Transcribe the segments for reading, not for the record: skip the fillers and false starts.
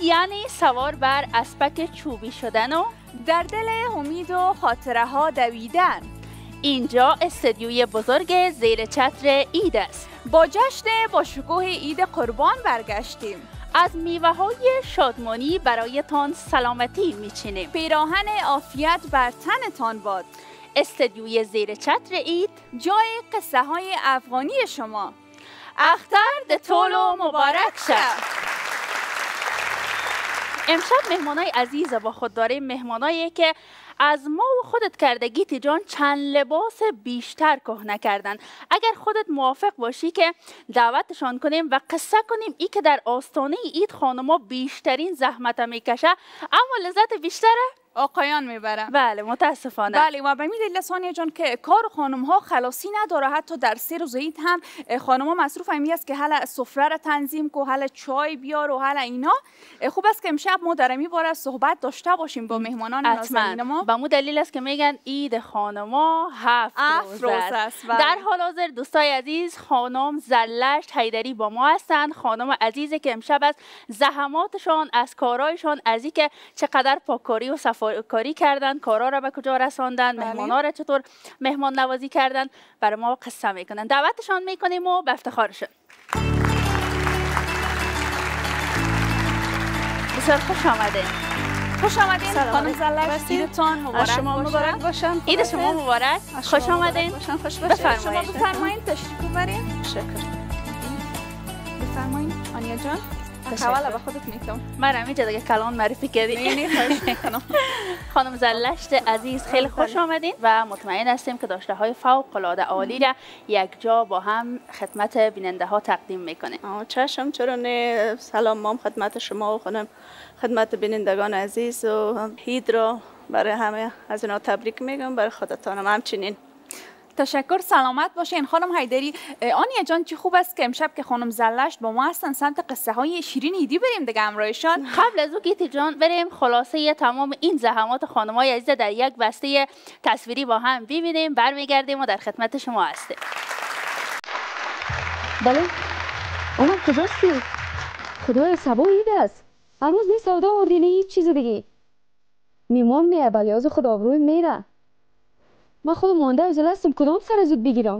یعنی سوار بر اسبک چوبی شدن و در دل امید و خاطره ها دویدن. اینجا استدیوی بزرگ زیر چتر عید است. با جشن با شکوه عید قربان برگشتیم. از میوه های شادمانی برایتان سلامتی میچینیم. پیراهن عافیت بر تنتان باد. استدیوی زیر چتر عید جای قصه های افغانی شما. اختر ده طول و مبارک شد. امشب مهمانای عزیز با خود داریم، مهمانایی که از ما و خودت کرده گیتی جان چند لباس بیشتر کهنه کردن. اگر خودت موافق باشی که دعوتشان کنیم و قصه کنیم ای که در آستانه عید خانما بیشترین زحمت میکشه اما لذت بیشتره آقایان میبرن. بله متاسفانه. بله و به دلیل ثانیه جان که کار خانم ها خلاصی نداره. حتی در 3 روز عید هم خانم ها مصروف همی است که حالا سفره را تنظیم کو، حالا چای بیار و حالا اینا. خوب است که امشب ما در می باره صحبت داشته باشیم با مهمانان نازنین ما. به مو دلیل است که میگن عید خانما 7 روز است. در حال حاضر دوستای عزیز خانم زلشت حیدری با ما هستند. خانم عزیزی که امشب از زحماتشان، از کارایشان، از اینکه چقدر پاککاری و کاری کردن، کارا را به کجا رساندن، مهمانا را چطور مهمان نوازی کردن برای ما قصه میکنن. دعوتشان میکنیم و به افتخارشون. بسیار خوش آمدین. خوش آمدین خانم زلشت. عیدتان مبارک باشن. عید شما مبارک. خوش آمدین. خوش باشید. شما بفرمایید تشریف ببرید. شکر. بفرمایید آنیا جان. حواله به خودت میکنم. من اینجا دیگه کلان معرفی کردی. خواهش میکنم. خانم زلشت عزیز خیلی خوش آمدین و مطمئن هستیم که داشته های فوق العاده عالی را یک جا با هم خدمت بیننده ها تقدیم میکنیم. چشم چرا نه. سلام مام خدمت شما و خانم خدمت بینندگان عزیز و عید را برای همه از اینا تبریک میگم، برای خودتانم همچنین. تشکر، سلامت باشین خانم حیدری. آنیا جان چی خوب است که امشب که خانم زلشت با ما هستن سمت قصه های شیرین عیدی بریم دیگه همراهشان. قبل از او گیتی جان بریم خلاصه تمام این زحمات خانمای عزیز در یک بسته تصویری با هم ببینیم، برمیگردیم و در خدمت شما هستیم. بله اومد کجاستی؟ خدای سبا عید است. هنوز نیست سودا آوردی نه هیچ چیز دیگه. میمان میه بلیاز خود آبروی میره. من خودم مانده عجله هستم کدام سر زود بگیرم.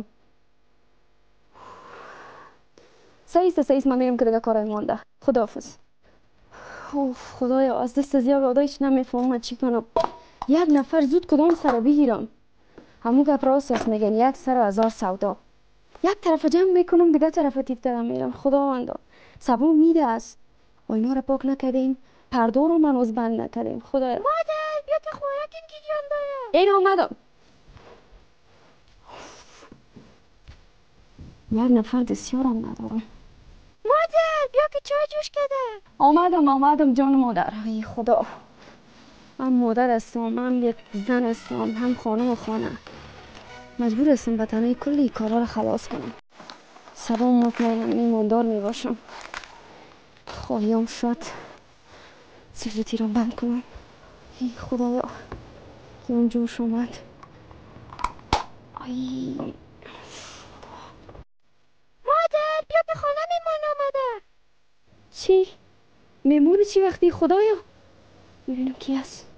سعیست من میرم که دیگه کارای مانده. خداحافظ. اوف خدایا از دست از یک آدایش نمیفهمم چی کنم. یک نفر زود کدام سر بگیرم. همون گپ راست است میگن یک سر 1000 سودا. یک طرف جمع میکنم دیگه طرف تیپ میرم. خداوندا صبور میده است. و اینا رو پاک نکردیم، پرده رو من از بند نکردیم. خدایا مادر بیا که خوراک این گیریان داره. این آمدم. یک نفر دستیارم ندارم. مادر بیا که چای جوش کده. آمدم جان مادر. ای خدا من مادر هستم، من یک زن هستم، هم خانم و خانه. مجبور هستم به تنهایی کلی کارا رو خلاص کنم. سبا مطمئنم ایماندار می باشم. خواهیم شد سیزوتی رو بند کنم. ای خدایا که اون جوش اومد. ای مادر بیا به خانه میمان آمده. چی؟ میمون چی وقتی خدایا؟ ببینم کی هست.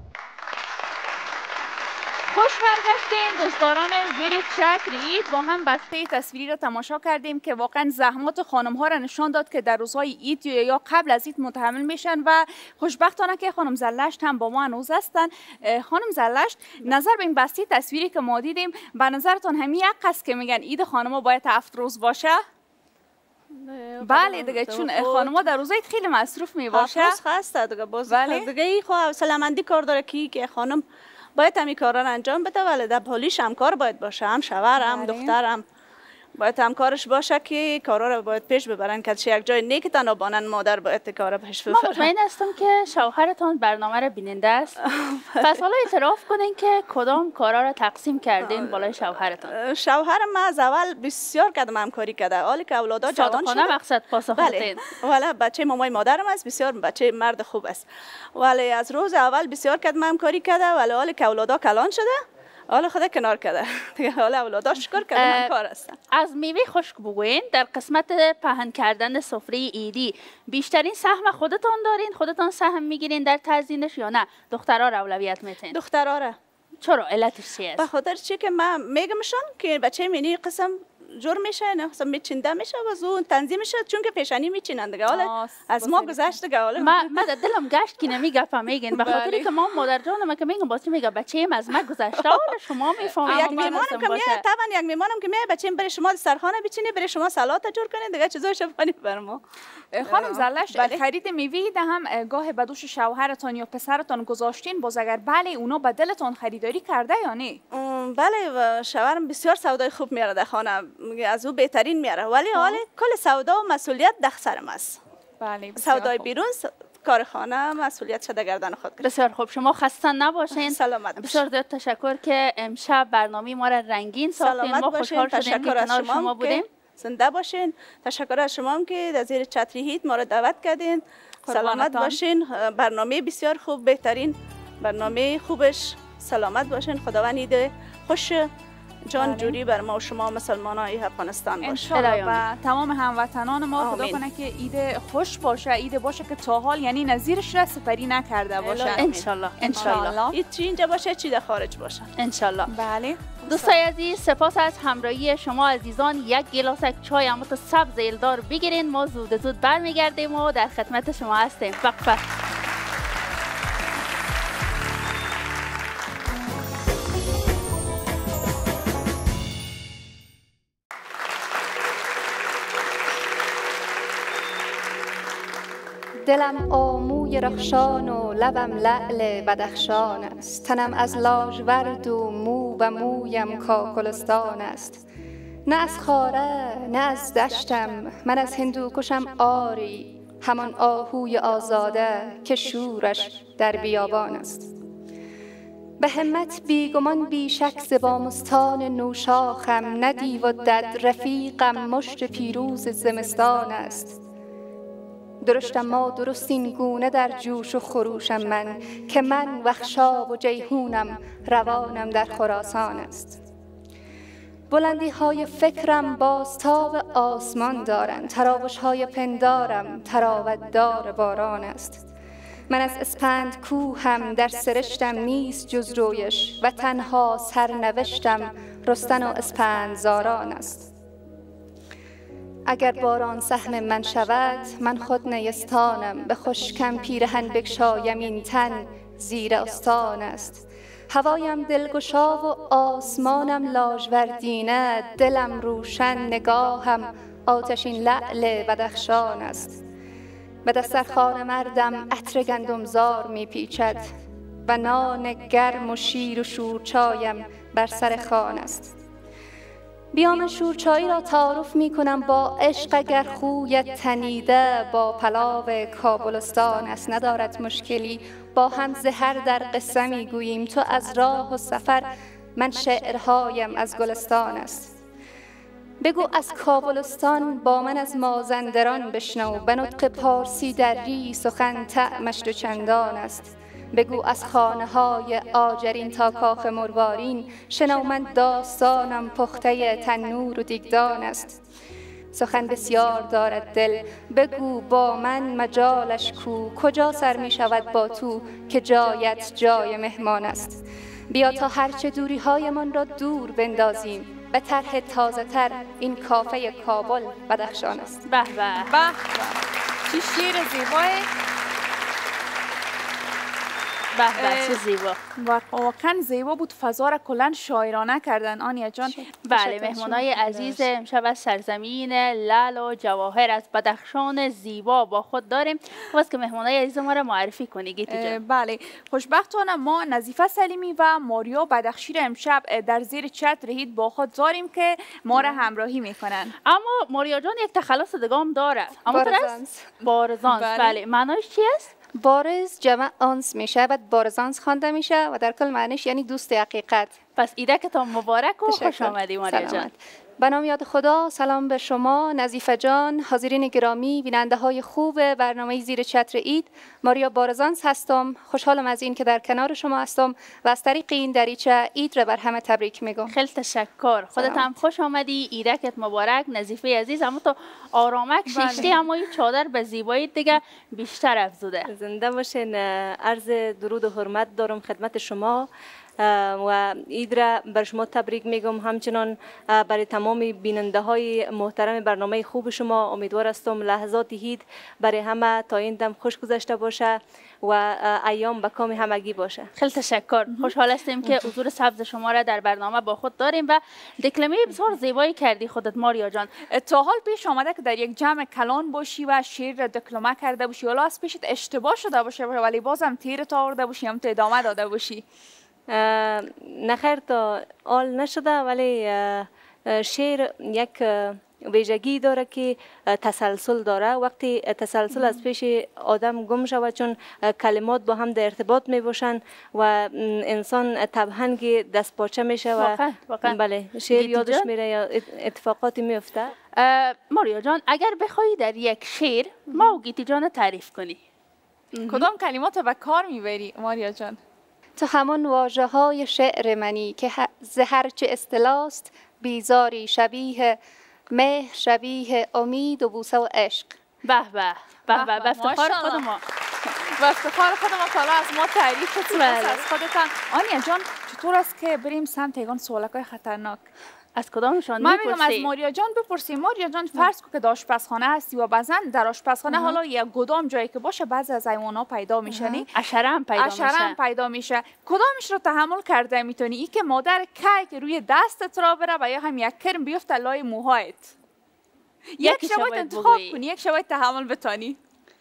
خوش برگشتین دوستداران زیر چتر عید. با هم بسته تصویری را تماشا کردیم که واقعا زحمات خانم ها را نشان داد که در روزهای عید یا قبل از عید متحمل میشن و خوشبختانه که خانم زلشت هم با ما هنوز هستن. خانم زلشت نظر به این بسته تصویری که ما دیدیم به نظرتون همین یک است که میگن عید خانم ها باید 7 روز باشه؟ بله دیگه چون خانم‌ها در روزای خیلی مصروف می باشه. خسته دیگه باز دیگه ای خو حوصله‌مندی کار داره که خانم باید همین کارا رو انجام بده، ولی در پالیش هم کار باید باشه، هم شوهر هم دخترم باید هم کارش باشه که کارا رو باید پیش ببرن که یک جای نیک تنها بانن مادر باید کارا پیش ببرن. ما مطمئن هستم که شوهرتان برنامه رو بیننده است. پس حالا اعتراف کنین که کدام کارا رو تقسیم کردین بالای شوهرتان. شوهر ما از اول بسیار کردم همکاری کرده، حالی که اولادا جوان شده. مقصد پاسخ بله. ولی بچه مامای مادرم است، بسیار بچه مرد خوب است. ولی از روز اول بسیار کردم همکاری کرده، ولی حالی که اولادا کلان شده حالا خدا کنار کرده دیگه، حالا اولاداش شکر کرده همکار هستن. از میوه خشک بگوین، در قسمت پهن کردن سفره ایدی بیشترین سهم خودتان دارین؟ خودتان سهم میگیرین در تزیینش یا نه دخترها را اولویت میتین؟ دخترها را. چرا؟ علتش چی است؟ به خاطر چی که من میگمشان که بچه منی قسم جور میشه، نه قسم میچینده میشه و زون تنظیم میشه، چون که پیشانی میچینن دیگه. حالا از ما گذشت دیگه. حالا من دلم گشت که نمیگفم میگین، به خاطر که ما مادر جانم که میگم باشه میگه بچه‌م از من گذشته، حالا شما میفهمید. یک میمانم که میاد، طبعا یک میمانم که میاد بچه‌م بره شما سرخانه بچینه، بره شما سالات جور کنه دیگه، چیزای شفانی بر ما. خانم زلش، خرید میوه ده هم گاه به دوش شوهرتان یا پسرتان گذاشتین، باز اگر بله اونا به دلتان خریداری کرده یا نه؟ بله، و شوهرم بسیار سودای خوب میاره در خانه، از او بهترین میاره، ولی حالا کل سودا و مسئولیت در سرم است. بله، سودای بیرون کار خانه مسئولیت شده گردن خود کرد. بسیار خوب، شما خسته نباشین. سلامت باشین. بسیار زیاد تشکر که امشب برنامه ما را رنگین ساختین. ما خوشحال شدیم که کنار شما بودیم. زنده باشین. تشکر از شما که در زیر چتر هیت ما را دعوت کردین. سلامت باشین. برنامه بسیار خوب، بهترین برنامه خوبش. سلامت باشین. خداوند عید خوش جان جوری بر ما و شما مسلمانای افغانستان باشه. انشالله و تمام هموطنان ما خدا کنه که عید خوش باشه، عید باشه که تا حال یعنی نظیرش را سپری نکرده باشه. انشالله. انشالله. چی اینجا باشه چی در خارج باشه. انشالله. بله. دوستای عزیز، سپاس از همراهی شما عزیزان. یک گلاسک چای اموت سبز ایلدار بگیرین، ما زود برمیگردیم و در خدمت شما هستیم. وقفه. دلم آموی رخشان و لبم لعل بدخشان است، تنم از لاژورد و مو به مویم کاکلستان است. نه از خاره نه از دشتم، من از هندوکشم آری، همان آهوی آزاده که شورش در بیابان است. به همت بیگمان بیشک ز بامستان نوشاخم، نه دیو و دد رفیقم مشت پیروز زمستان است. درشتم ما درست این گونه در جوش و خروشم من، که من وخشاب و جیهونم روانم در خراسان است. بلندی های فکرم بازتاب آسمان دارند، تراوش های پندارم تراوت دار باران است. من از اسپند کوهم در سرشتم نیست جز رویش، و تنها سرنوشتم رستن و اسپندزاران است. اگر باران سهم من شود من خود نیستانم، به خشکم پیرهن بگشایم این تن زیر آستان است. هوایم دلگشا و آسمانم لاژوردینه، دلم روشن نگاهم آتشین لعل بدخشان است. به دسترخوان مردم عطر گندمزار میپیچد، و نان گرم و شیر و شورچایم بر سر خوان است. بیام شورچایی را تعارف می کنم با عشق، اگر خویت تنیده با پلاو کابلستان است. ندارد مشکلی با هم زهر در قصه می گوییم، تو از راه و سفر من شعرهایم از گلستان است. بگو از کابلستان با من از مازندران بشنو، به نطق پارسی در ری سخن طعمش دو چندان است. بگو از خانه های آجرین تا کاخ مروارین، شنو من داستانم پخته تنور و دیگدان است. سخن بسیار دارد دل، بگو با من مجالش کو، کجا سر می شود با تو که جایت جای مهمان است. بیا تا هرچه دوری های من را دور بندازیم، به طرح تازه تر این کافه کابل بدخشان است. به به به، چه شعر زیبای. چه زیبا، واقعا زیبا بود. فضا را کلا شاعرانه کردن آنیا جان. بله، مهمانای عزیز امشب از سرزمین لعل و جواهر از بدخشان زیبا با خود داریم. واسه که مهمانای عزیز ما را معرفی کنی گیتی جان. بله، خوشبختانه ما نظیفه سلیمی و ماریا بدخشی را امشب در زیر چتر هیت با خود داریم که ما را همراهی میکنن. اما ماریا جان یک تخلص دگام داره. بارزانس. بله، معنیش چی است؟ بارز جمع آنس میشه، بعد بارزانس خوانده میشه و در کل معنیش یعنی دوست حقیقت. پس ایده که تا مبارک و خوش آمدی ماریا جان. به نام یاد خدا. سلام به شما نظیفه جان، حاضرین گرامی، بیننده های خوب برنامه زیر چتر عید. ماریا بارزانس هستم. خوشحالم از این که در کنار شما هستم و از طریق این دریچه عید را بر همه تبریک میگم. خیلی تشکر. خودت هم خوش آمدی. عیدکت مبارک نظیفه عزیز. اما تو آرامک شیشتی، اما این چادر به زیبایی دیگه بیشتر افزوده. زنده باشین. عرض درود و حرمت دارم خدمت شما و عید را بر شما تبریک میگم. همچنان برای تمام بیننده های محترم برنامه خوب شما امیدوار هستم لحظات عید برای همه تا این دم خوش گذشته باشه و ایام به کام همگی باشه. خیلی تشکر. خوشحال هستیم که حضور سبز شما را در برنامه با خود داریم و دکلمه بسیار زیبایی کردی خودت ماریا جان. تا حال پیش آمده که در یک جمع کلان باشی و شعر را دکلمه کرده باشی، حالا از پیشت اشتباه شده باشه ولی بازم تیر تا آورده باشی، هم تو ادامه داده باشی؟ نخیر تا آل نشده، ولی شعر یک ویژگی داره که تسلسل داره. وقتی تسلسل از پیش آدم گم شود، چون کلمات با هم در ارتباط می باشن و انسان تبهنگ دست پاچه میشه و بله شعر یادش میره یا اتفاقاتی میفته. ماریا جان اگر بخوایی در یک شعر ما و گیتی جان تعریف کنی، کدام کلمات رو به کار میبری ماریا جان؟ تو همون واژه های شعر منی که زهر چه اصطلاست، بیزاری شبیه مهر، شبیه امید و بوسه و عشق. به به به به. به افتخار خود ما، به افتخار خود ما که از ما تعریف کنید از خودتان. آنیا جان چطور است که بریم سمت یگان سوالکای خطرناک؟ از کدامشان من میگم از ماریا جان بپرسیم. ماریا جان فرض کن که در آشپزخانه هستی و بعضا در آشپزخانه حالا یک گدام جایی که باشه بعضی از حیوانات پیدا میشنی، اشرم پیدا میشه، کدامش رو تحمل کرده میتونی؟ این که مادر کیک روی دستت را بره و یا هم یک کرم بیفته لای موهایت؟ یک شبایت انتخاب کنی، یک شبایت تحمل بتانی.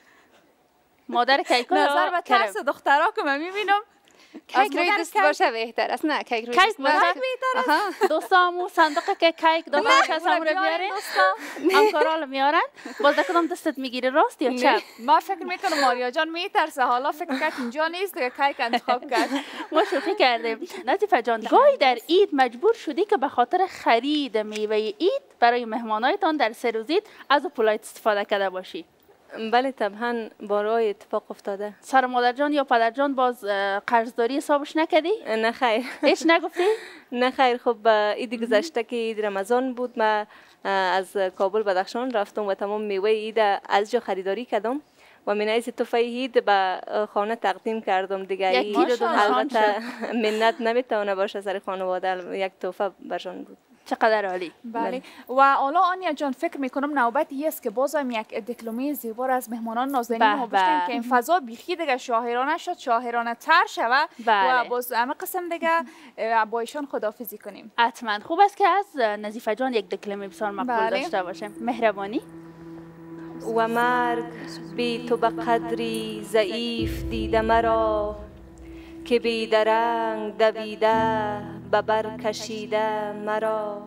مادر کیک نظر به ترس دخترها که من میبینم کیک روی دست باشه بهتر است. نه کیک روی دست باشه بهتر است. دوستامو صندوق که کیک دادنش از همون رو بیارین، همکارا میارن. باز کدام دستت میگیره، راست یا چپ؟ ما فکر میکنم ماریا جان میترسه، حالا فکر کرد اینجا نیست که کیک انتخاب کرد. ما شوخی کردیم. نظیفه جان گاهی در عید مجبور شدی که به خاطر خرید میوه عید برای مهمانایتان در سه روز عید از پولایت استفاده کرده باشی؟ بله طبعا بارای اتفاق افتاده. سر مادر جان یا پدر جان باز قرضداری حسابش نکردی؟ نه خیر. هیچ نگفتی؟ نه خیر. خب عید گذشته که عید رمضان بود، ما از کابل بدخشان رفتم و تمام میوه عید از جا خریداری کردم و من از تحفه عید به خانه تقدیم کردم دیگه. البته منت نمیتونه باشه سر خانواده، یک تحفه برشان بود. چقدر عالی. بله. و حالا آنیا جان فکر میکنم نوبتی است که بازم یک دکلمه زیبا از مهمانان نازنین ما بشنویم که این فضا بیخی دیگه شاهرانه شد، شاهرانه تر شود و باز همه قسم دیگه با ایشان خداحافظی کنیم. حتما خوب است که از نظیفه جان یک دکلمه بسیار مقبول داشته باشیم. مهربانی. و مرگ بی تو به قدری ضعیف دیده مرا، که بی درنگ دویده به بر کشیده مرا.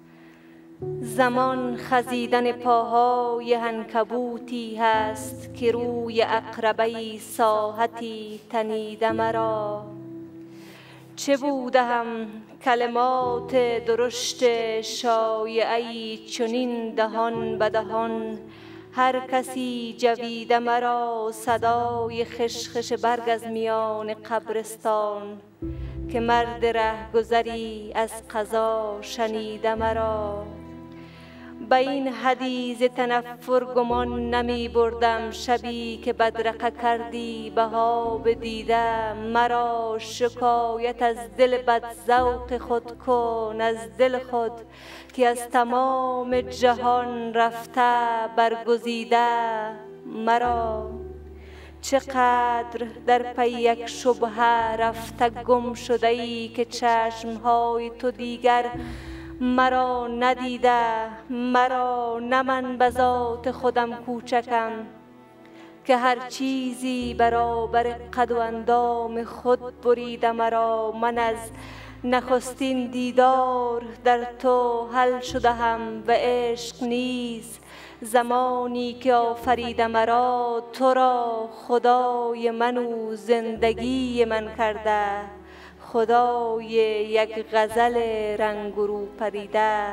زمان خزیدن پاهای عنکبوتی هست که روی عقربه ساحتی تنیده مرا. چه بوده هم کلمات درشت شایعی چنین دهان به دهان، هر کسی جویده مرا صدای خشخش برگ از میان قبرستان، که مرد ره گذری از قضا شنیده مرا. به این حدیث تنفر گمان نمی بردم شبی که بدرقه کردی بها بدیده مرا. شکایت از دل بدذوق خود کن، از دل خود که از تمام جهان رفته برگزیده مرا. چقدر در پی یک شبهه رفته گم شده ای که چشمهای تو دیگر مرا ندیده مرا. نه من به ذات خودم کوچکم که هر چیزی برابر قد و اندام خود بریده مرا. من از نخستین دیدار در تو حل شده هم و عشق نیست. زمانی که آفریده مرا تو را خدای من و زندگی من کرده، خدای یک غزل رنگ رو پریده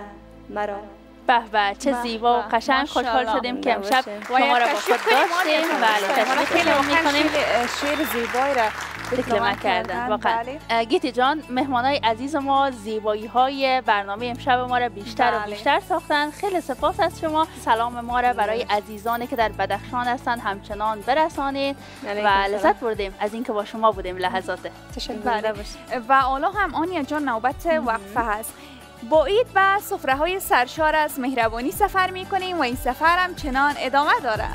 مرا. به به چه زیبا و قشنگ. خوشحال شدیم که امشب شما را با خود داشتیم. بله تشکر می‌کنیم. شعر زیبایی را تکرار کردن. واقعا گیتی جان، مهمانای عزیز ما زیبایی‌های برنامه امشب ما را بیشتر و بیشتر ساختن. خیلی سپاس از شما. سلام ما را برای عزیزانی که در بدخشان هستند همچنان برسانید و لذت بردیم از اینکه با شما بودیم لحظات. تشکر. و حالا هم آنیا جان نوبت وقفه هست. با عید به سفره‌های سرشار از مهربانی سفر می‌کنیم و این سفر هم چنان ادامه داره.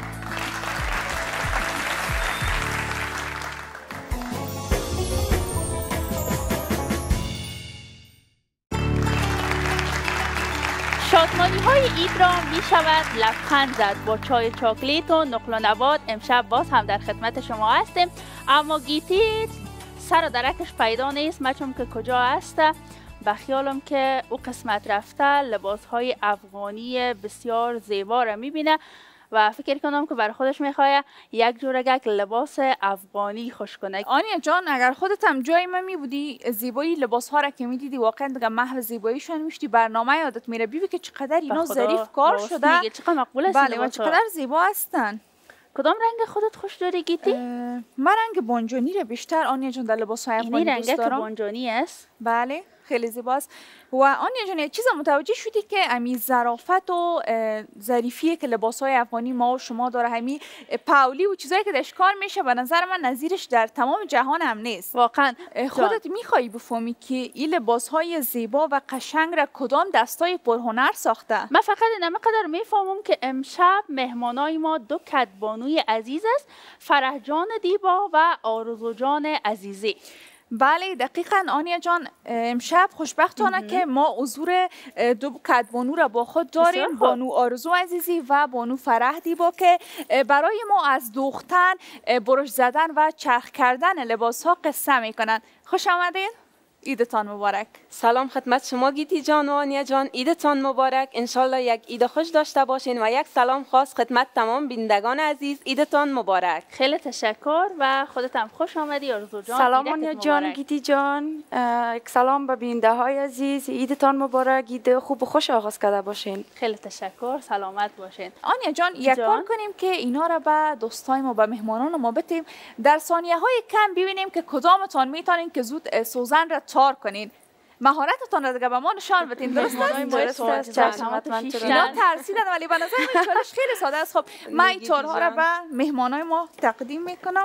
شادمانی های عید را می شود لبخند زد. با چای چاکلیت و نقل و نبات امشب باز هم در خدمت شما هستیم. اما گیتی سر و درکش پیدا نیست. مچم که کجا هست؟ به خیالم که او قسمت رفته لباس های افغانی بسیار زیبا را می بینه و فکر کنم که برای خودش میخواه یک جورگک لباس افغانی خوش کنه. آنیا جان اگر خودت هم جای من می بودی زیبایی لباس ها را که می دیدی واقعا دیگه محو زیباییشون میشتی. برنامه یادت میره بیبی که چقدر اینا ظریف کار شده. میگه چقدر مقبول است. بله و چقدر زیبا هستن. کدام رنگ خودت خوش داری گیتی؟ من رنگ بانجانی را بیشتر آنیا جان در لباس های افغانی دوست دارم. این رنگ که بانجانی است. بله خیلی زیباست. و آنیا جان یک چیز متوجه شدی که امی ظرافت و ظریفیه که لباس‌های افغانی ما و شما داره، همین پاولی و چیزایی که داش کار میشه، به نظر من نظیرش در تمام جهان هم نیست. واقعا خودت میخوای بفهمی که این لباس‌های زیبا و قشنگ را کدام دستای پرهنر ساخته؟ من فقط اینقدر میفهمم که امشب مهمانای ما دو کدبانوی عزیز است، فرح جان دیبا و آرزو جان عزیزی. بله دقیقاً آنیا جان، امشب خوشبختانه که ما حضور دو کدبانو را با خود داریم، بانو آرزو عزیزی و بانو فرح دیبا که برای ما از دوختن، برش زدن و چرخ کردن لباس ها قصه میکنن. خوش آمدین. عیدتان مبارک. سلام خدمت شما گیتی جان و آنیا جان، عیدتان مبارک. انشالله یک عید خوش داشته باشین و یک سلام خاص خدمت تمام بینندگان عزیز. عیدتان مبارک. خیلی تشکر و خودت هم خوش آمدی آرزو جان. سلام آنیا جان، گیتی جان، یک سلام به بیننده های عزیز. عیدتان مبارک، عید خوب و خوش آغاز کرده باشین. خیلی تشکر، سلامت باشین. آنیا جان یک کار کنیم که اینا را به دوستای ما، به مهمانان ما بتیم در ثانیه های کم ببینیم که کدامتان میتونین که زود سوزن را تار کنین. مهارتتان را دیگه به ما نشان بدین. درست است؟ اینا ترسیدن ولی به نظر من چالش خیلی ساده است. خب من این تارها را به مهمانای ما تقدیم میکنم.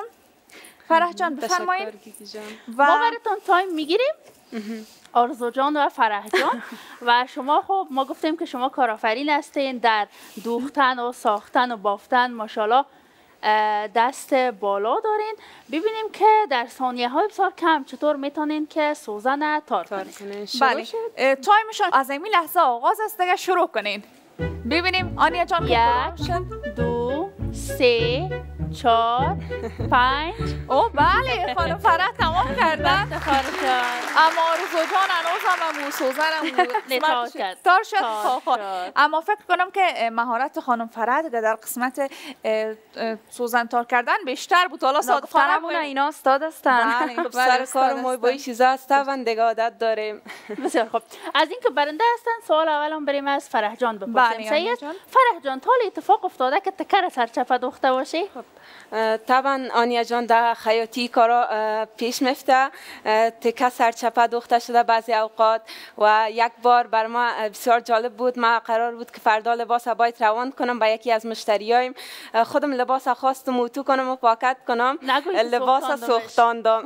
فرح جان بفرمایید. ما براتون تایم میگیریم. آرزو جان و فرح جان و شما، خب ما گفتیم که شما کارآفرین هستین در دوختن و ساختن و بافتن، ماشاءالله دست بالا دارین. ببینیم که در ثانیه های بسیار کم چطور میتونین که سوزن تار کنین. بله تایمشون از این لحظه آغاز است، دیگه شروع کنین. ببینیم آنیا جان. 1 2 3 4 5. او بله خانم فرح تمام کردن. اما آرزو جان هنوز هم سوزن تار شد. اما فکر کنم که مهارت خانم فرح در قسمت سوزن تار کردن بیشتر بود. حالا صادقانه اینا استاد هستن. سر کار ما با این چیزا هستن دیگه عادت داریم. بسیار خوب. از اینکه برنده هستن سوال اولم بریم از فرح جان بپرسیم. صحیح است؟ فرح جان تا اتفاق افتاده که تکر سرچپه دوخته باشی؟ طبعا آنیا جان در خیاطی کارا پیش میفته، تکه سرچپه دوخته شده بعضی اوقات و یک بار بر ما بسیار جالب بود. ما قرار بود که فردا لباس باید روان کنم به یکی از مشتریایم، خودم لباس خواستم اتو کنم و پاکت کنم، لباس سوختاندم.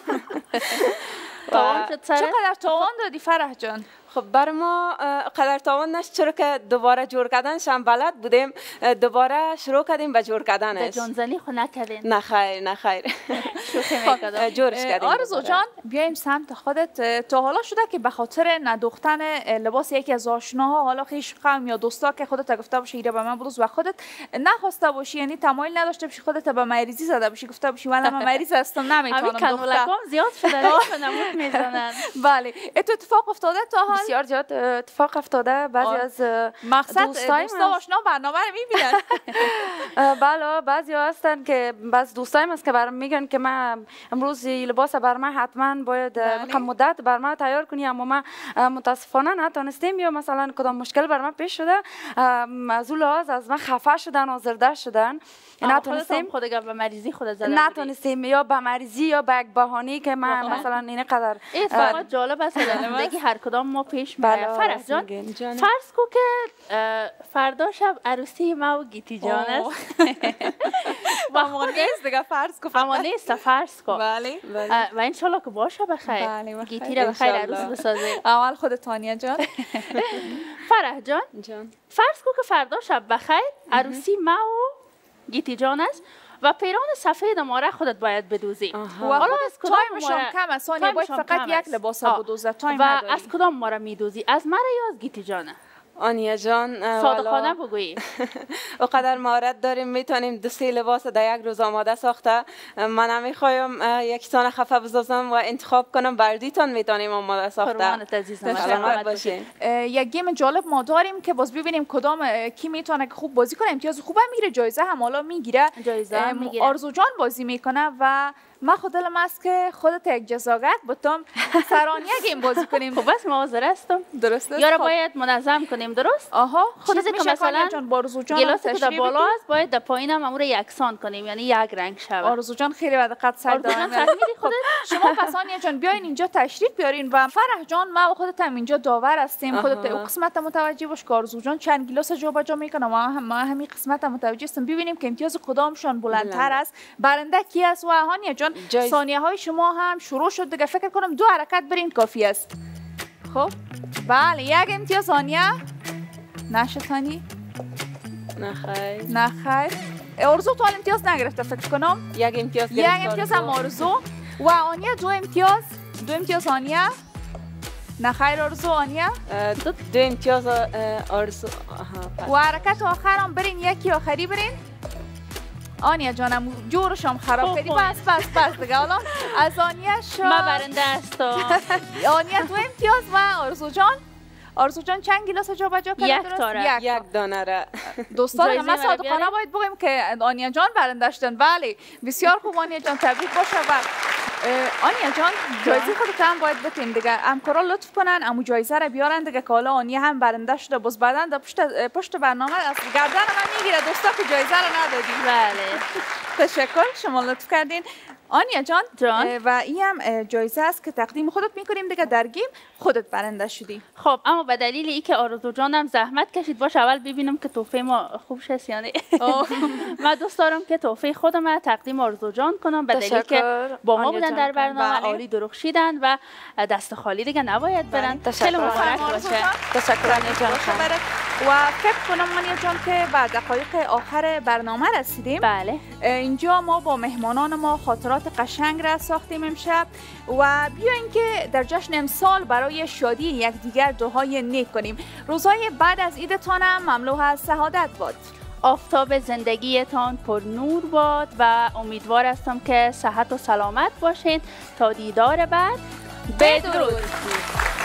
چقدر تاوان دادی فرح جان؟ خب بر ما قدر تاوان نشد، چرا که دوباره جور کردنش هم بلد بودیم، دوباره شروع کردیم به جور کردنش. جانزنی خو نکردین؟ نه خیر شوخی میکردم. جورش کردیم. آرزو جان بیایم سمت خودت. تا حالا شده که به خاطر ندوختن لباس یکی از آشناها، حالا خویش قوم یا دوستا که خودت گفته باشی ایره به من بدوز و خودت نخواسته باشی، یعنی تمایل نداشته باشی، خودت به مریضی زده باشی، گفته باشی ولی من مریض هستم نمیتونم دختر زیاد شده نمود میزنن. بله اتفاق افتاده تا حال؟ بسیار زیاد اتفاق افتاده. بعضی از مقصد دوستا آشنا برنامه رو میبینن. بله بعضی هستن که بعض دوستایم هست که برام میگن که من امروز لباس بر من حتما باید مدت بر من تیار کنی، اما من متاسفانه نتونستم یا مثلا کدام مشکل بر من پیش شده از اون لحاظ از من خفه شدن آزرده شدن، نتونستم خود به مریضی خود زدن نتونستیم یا به مریضی یا به یک بهانه‌ای که من مثلا این قدر فقط جالب است در زندگی هر کدام ما پیش میاد. فرح جان فرض کو که فردا شب عروسی ما و گیتی جان است و نیست دیگه فرض کو اما نیست فرض کو بله و ان شاء الله که باشه بخیر گیتی را بخیر عروس بسازه. اول خود تانیا جان فرح جان فرض کو که فردا شب بخیر عروسی ما و گیتی جان است و پیران سفید ما را خودت باید بدوزی. و حالا از تایمشون کم است، ثانیه باید فقط یک لباس بدوزه، تایم نداری. و از کدام ما را میدوزی؟ از مرا یا از گیتی جانه؟ آنیا جان صادقانه بگویی. وقدر مهارت داریم میتونیم دو سه لباس در یک روز آماده ساخته. من نمیخوایم یکیتان خفه بسازم و انتخاب کنم، بردیتان میتونیم آماده ساخته. قربانت عزیزم. سلامت باشین. یک گیم جالب ما داریم که باز ببینیم کدام کی میتونه خوب بازی کنه، امتیاز خوب میگیره، جایزه هم حالا میگیره. جایزه میگیره. آرزو جان بازی میکنه و من خود دلم است که خودت یک جزاگت بتم سرانیه گیم بازی کنیم. خب بس معاذر هستم. درست است. یا را باید منظم کنیم درست؟ آها خودت که مثلا جان بارزو جان گلاس که در بالا است باید در پایین هم امور یکسان کنیم، یعنی یک رنگ شود. آرزو جان خیلی به دقت سر دارم. خب شما پسانیه جان بیاین اینجا تشریف بیارین و فرح جان ما و خودت هم اینجا داور هستیم. خودت اون قسمت متوجه باش که آرزو جان چند گلاس جابجا میکنه ما همین قسمت متوجه هستیم، ببینیم که امتیاز کدامشون بلندتر است، برنده کی است. و هانیه جان ثانیه های شما هم شروع شد دیگه، فکر کنم 2 حرکت برین کافی است. خب بله یک امتیاز هانیه نشتانی نخیر آرزو تو امتیاز نگرفته فکر کنم. یک امتیاز هم آرزو و آنیا 2 امتیاز آنیا نخیر آرزو آنیا 2 امتیاز آرزو. و حرکت آخر هم برین، یکی آخری برین. آنیا جانم جورشم خراب کردی. بس دیگه حالا از آنیا شو ما برنده است. آنیا 2 امتیاز و آرزو جان چند گلاس جابجا کرد؟ یک دانه را. دوستان ما صادقانه باید بگیم که آنیا جان برنده شدن. بله بسیار خوب آنیا جان، تبریک باشه. و آنیا جان جایزه خودت هم باید بتیم دیگه، همکارا لطف کنن امو جایزه را بیارن دیگه که حالا آنیا هم برنده شده، باز بعدن در پشت برنامه از گردن من میگیره دوستا که جایزه را ندادیم. بله تشکر شما لطف کردین آنیا جان. و این هم جایزه است که تقدیم خودت میکنیم دیگه، در گیم خودت برنده شدی. خب اما به دلیل اینکه آرزو جانم زحمت کشید باشه اول ببینم که تحفه ما خوب شست یا نه. من دوست دارم که تحفه خودم تقدیم آرزو جان کنم به دلیل که با ما بودن در برنامه، عالی درخشیدن و دست خالی دیگه نباید برن. خیلی مبارک باشه. تشکر آنیا جان. و فکر کنم آنیا جان که بعد دقایق آخر برنامه رسیدیم. بله اینجا ما با مهمانان ما خاطرات قشنگ را ساختیم امشب و بیاین که در جشن امسال برای شادی یکدیگر دعای نیک کنیم. روزهای بعد از عیدتان هم مملو از سعادت باد. آفتاب زندگیتان پر نور باد و امیدوار هستم که صحت و سلامت باشین تا دیدار بعد. بدرود.